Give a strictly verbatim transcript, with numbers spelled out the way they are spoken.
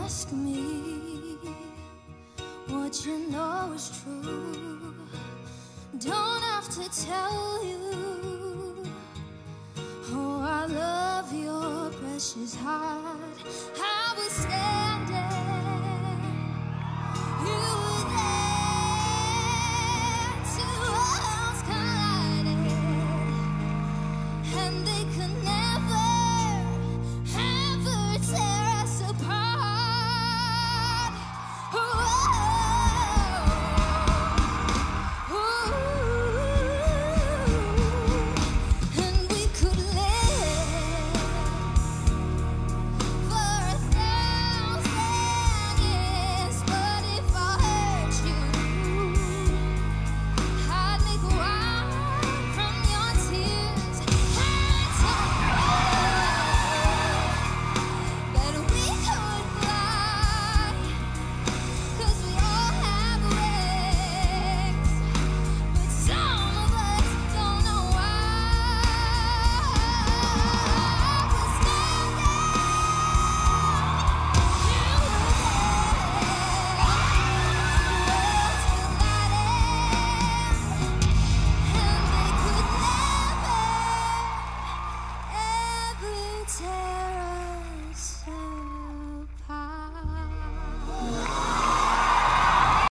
ask me what you know is true. Don't have to tell you. Oh, I love your precious heart. I was standing, you were there. Two worlds collided, and they could never